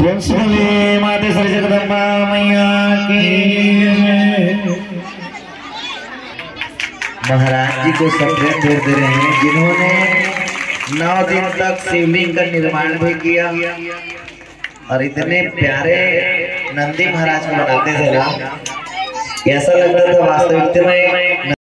माते श्री जगदम्बा मैया की। महाराज जी को सप्रेम भेज दे रहे हैं जिन्होंने 9 दिन तक शिवलिंग का निर्माण भी किया और इतने प्यारे नंदी महाराज को बनाते थे ना, ऐसा लगता था वास्तविकता में